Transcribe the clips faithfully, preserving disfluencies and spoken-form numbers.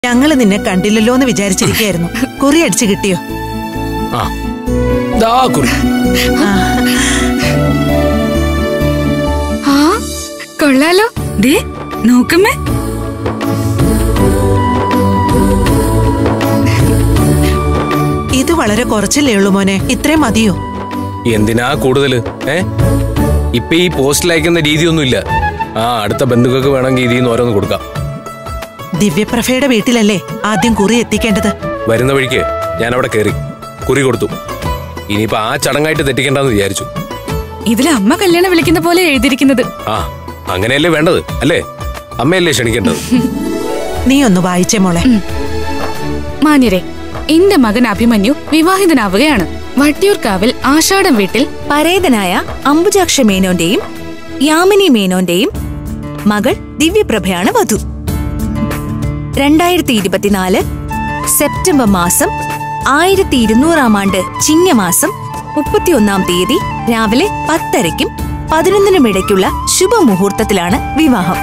ഞങ്ങള് നിന്നെ കണ്ടില്ലല്ലോ എന്ന് വിചാരിച്ചിരിക്കുകയായിരുന്നു. കുറി അടിച്ചു കിട്ടിയോ? ആ കൊള്ളാലോ. ദേ നോക്കമ്മേ. ഇത് വളരെ കുറച്ചല്ലേ ഉള്ളൂ മോനെ, ഇത്രയും മതിയോ? എന്തിനാ കൂടുതല്? ഏ ഇപ്പൊ ഈ പോസ്റ്റിൽ അയക്കുന്ന രീതിയൊന്നുമില്ല. ആ അടുത്ത ബന്ധുക്കൾക്ക് വേണമെങ്കിൽ ഇതിൽ നിന്ന് ഓരോന്ന് കൊടുക്കാം. ദിവ്യപ്രഭയുടെ വീട്ടിലല്ലേ ആദ്യം കുറി എത്തിക്കേണ്ടത്? വരുന്ന വഴിക്ക് ഞാൻ അവിടെ കയറി കുറി കൊടുത്തു. ഇനിയിപ്പോ ആ ചടങ്ങായിട്ട് തെറ്റിക്കണ്ടെന്ന് വിചാരിച്ചു. ഇതില് അമ്മ കല്യാണം വിളിക്കുന്ന പോലെ എഴുതിയിരിക്കുന്നത്. ആ അങ്ങനെയല്ലേ വേണ്ടത്, അല്ലേ? അമ്മയല്ലേ ക്ഷണിക്കേണ്ടത്. നീ ഒന്ന് വായിച്ചേ മോളെ. മാന്യരെ, എന്റെ മകൻ അഭിമന്യു വിവാഹിതനാവുകയാണ്. വട്ടിയൂർക്കാവിൽ ആഷാഢം വീട്ടിൽ പരേതനായ അംബുജാക്ഷ മേനോന്റെയും യാമിനി മേനോന്റെയും മകൾ ദിവ്യപ്രഭയാണ് വധു. രണ്ടായിരത്തി ഇരുപത്തിനാല് സെപ്റ്റംബർ മാസം ആയിരത്തി ഇരുന്നൂറാം ആണ്ട് ചിങ്ങമാസം മുപ്പത്തിയൊന്നാം തീയതി രാവിലെ പത്തരയ്ക്കും പതിനൊന്നിനും ഇടയ്ക്കുള്ള ശുഭമുഹൂർത്തത്തിലാണ് വിവാഹം.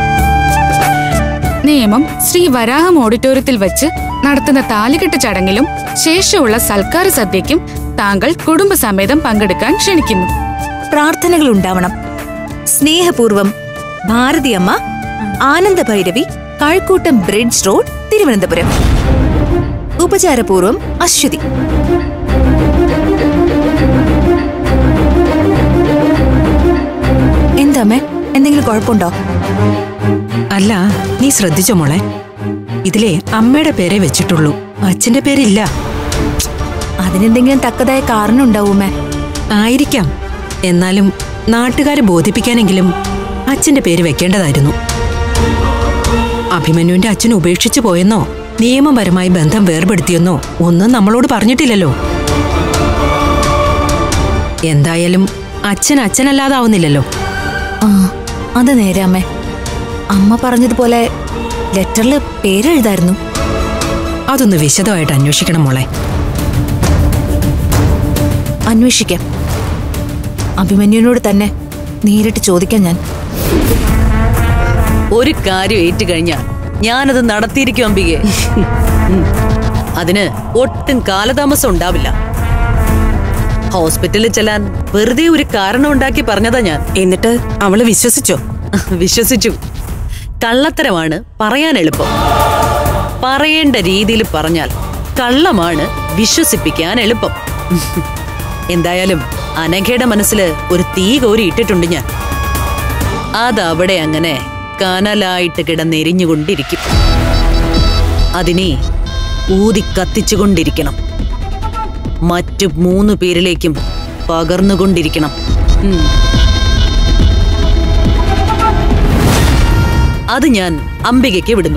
നിയമം ശ്രീ വരാഹം ഓഡിറ്റോറിയത്തിൽ വെച്ച് നടത്തുന്ന താലികെട്ട് ചടങ്ങിലും ശേഷമുള്ള സൽക്കാര സദ്യയ്ക്കും താങ്കൾ കുടുംബസമേതം പങ്കെടുക്കാൻ ക്ഷണിക്കുന്നു. പ്രാർത്ഥനകൾ ഉണ്ടാവണം. സ്നേഹപൂർവം ഭാരതിയമ്മ, ആനന്ദഭൈരവി, കഴക്കൂട്ടം ബ്രിഡ്ജ് റോഡ്, തിരുവനന്തപുരം. ഉപചാരപൂർവം അശ്വതി. എന്താമ്മേ, എന്തെങ്കിലും കുഴപ്പമുണ്ടോ? അല്ല, നീ ശ്രദ്ധിച്ചോ മോളെ? ഇതിലെ അമ്മയുടെ പേരെ വെച്ചിട്ടുള്ളൂ, അച്ഛന്റെ പേരില്ല. അതിനെന്തെങ്കിലും തക്കതായ കാരണം ഉണ്ടാവൂമേ? ആയിരിക്കാം. എന്നാലും നാട്ടുകാരെ ബോധിപ്പിക്കാനെങ്കിലും അച്ഛന്റെ പേര് വെക്കേണ്ടതായിരുന്നു. അഭിമന്യുവിന്റെ അച്ഛൻ ഉപേക്ഷിച്ചു പോയെന്നോ നിയമപരമായി ബന്ധം വേർപെടുത്തിയെന്നോ ഒന്നും നമ്മളോട് പറഞ്ഞിട്ടില്ലല്ലോ. എന്തായാലും അച്ഛൻ അച്ഛനല്ലാതാവുന്നില്ലല്ലോ. ആ അത് നേരെ അമ്മേ. അമ്മ പറഞ്ഞതുപോലെ ലെറ്ററില് പേരെഴുതായിരുന്നു. അതൊന്ന് വിശദമായിട്ട് അന്വേഷിക്കണം മോളെ. അന്വേഷിക്കാം. അഭിമന്യുവിനോട് തന്നെ നേരിട്ട് ചോദിക്കാം ഞാൻ. ഒരു കാര്യം ഏറ്റു കഴിഞ്ഞാൽ ഞാനത് നടത്തിയിരിക്കും അംബികെ. അതിന് ഒട്ടും കാലതാമസം ഉണ്ടാവില്ല. ഹോസ്പിറ്റലിൽ ചെല്ലാൻ വെറുതെ ഒരു കാരണം ഉണ്ടാക്കി പറഞ്ഞതാ ഞാൻ. എന്നിട്ട് അവള് വിശ്വസിച്ചോ? വിശ്വസിച്ചു. കള്ളത്തരമാണ് പറയാൻ എളുപ്പം. പറയേണ്ട രീതിയിൽ പറഞ്ഞാൽ കള്ളമാണ് വിശ്വസിപ്പിക്കാൻ എളുപ്പം. എന്തായാലും അനഘയുടെ മനസ്സില് ഒരു തീ കോരി ഇട്ടിട്ടുണ്ട് ഞാൻ. അതവിടെ അങ്ങനെ കനലായിട്ട് കിടന്നെരിഞ്ഞുകൊണ്ടിരിക്കും. അതിനെ ഊതി കത്തിച്ചുകൊണ്ടിരിക്കണം. മറ്റു മൂന്നു പേരിലേക്കും പകർന്നുകൊണ്ടിരിക്കണം. അത് ഞാൻ അംബികയ്ക്ക് വിടുന്നു.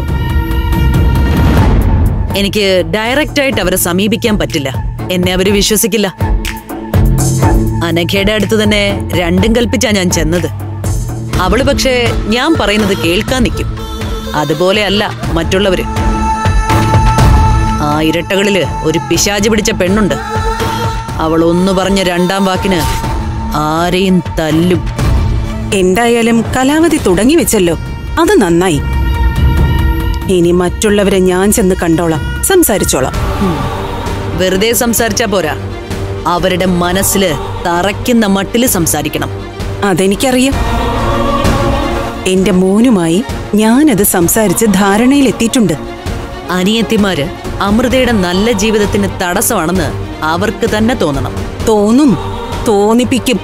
എനിക്ക് ഡയറക്റ്റായിട്ട് അവരെ സമീപിക്കാൻ പറ്റില്ല. എന്നെ അവര് വിശ്വസിക്കില്ല. അനഘയുടെ അടുത്ത് തന്നെ രണ്ടും കൽപ്പിച്ചാ ഞാൻ ചെന്നത്. അവള് പക്ഷേ ഞാൻ പറയുന്നത് കേൾക്കാൻ നിൽക്കും. അതുപോലെ അല്ല മറ്റുള്ളവര്. ആ ഇരട്ടകളില് ഒരു പിശാച് പിടിച്ച പെണ്ണുണ്ട്. അവൾ ഒന്ന് പറഞ്ഞ രണ്ടാം വാക്കിന് ആരെയും തല്ലും. എന്തായാലും കലാവധി തുടങ്ങി വെച്ചല്ലോ, അത് നന്നായി. ഇനി മറ്റുള്ളവരെ ഞാൻ ചെന്ന് കണ്ടോളാം, സംസാരിച്ചോളാം. വെറുതെ സംസാരിച്ചാ പോരാ, അവരുടെ മനസ്സില് തറയ്ക്കുന്ന മട്ടില് സംസാരിക്കണം. അതെനിക്കറിയാം. എന്റെ മോനുമായി ഞാനത് സംസാരിച്ച് ധാരണയിലെത്തിയിട്ടുണ്ട്. അനിയത്തിമാര് അമൃതയുടെ നല്ല ജീവിതത്തിന് തടസ്സമാണെന്ന് അവർക്ക് തന്നെ തോന്നണം. തോന്നും, തോന്നിപ്പിക്കും.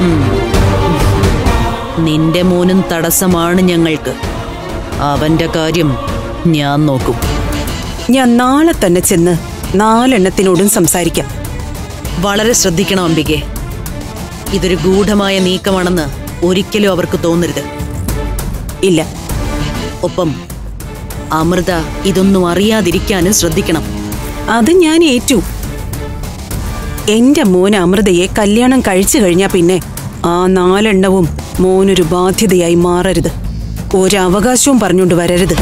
നിന്റെ മോനും തടസ്സമാണ് ഞങ്ങൾക്ക്. അവന്റെ കാര്യം ഞാൻ നോക്കും. ഞാൻ നാളെ തന്നെ ചെന്ന് നാലെണ്ണത്തിനോടും സംസാരിക്കാം. വളരെ ശ്രദ്ധിക്കണം അംബികെ. ഇതൊരു ഗൂഢമായ നീക്കമാണെന്ന് ഒരിക്കലും അവർക്ക് തോന്നരുത്. ഇല്ല. ഒപ്പം അമൃത ഇതൊന്നും അറിയാതിരിക്കാനും ശ്രദ്ധിക്കണം. അത് ഞാൻ ഏറ്റു. എന്റെ മോൻ അമൃതയെ കല്യാണം കഴിച്ചു കഴിഞ്ഞാ പിന്നെ ആ നാലെണ്ണവും മോനൊരു ബാധ്യതയായി മാറരുത്. ഒരവകാശവും പറഞ്ഞുകൊണ്ട് വരരുത്.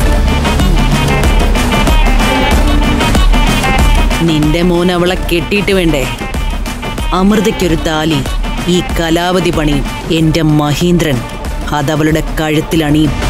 നിന്റെ മോൻ അവളെ കെട്ടിയിട്ട് വേണ്ടേ? അമൃതയ്ക്കൊരു താലി ഈ കലാവധി പണിയും. എന്റെ മഹീന്ദ്രൻ അതവളുടെ കഴുത്തിലണിയും.